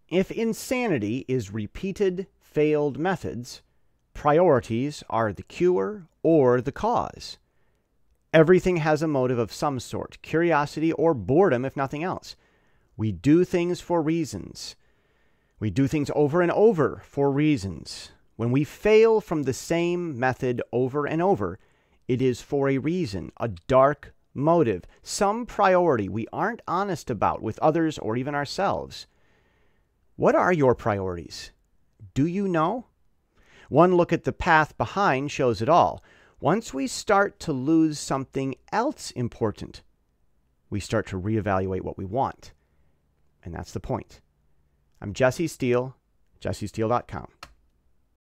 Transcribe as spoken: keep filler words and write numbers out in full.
If insanity is repeated failed methods, priorities are the cure or the cause. Everything has a motive of some sort, curiosity or boredom if nothing else. We do things for reasons. We do things over and over for reasons. When we fail from the same method over and over, it is for a reason, a dark motive, some priority we aren't honest about with others or even ourselves. What are your priorities? Do you know? One look at the path behind shows it all. Once we start to lose something else important, we start to reevaluate what we want. And that's the point. I'm Jesse Steele, jesse steele dot com.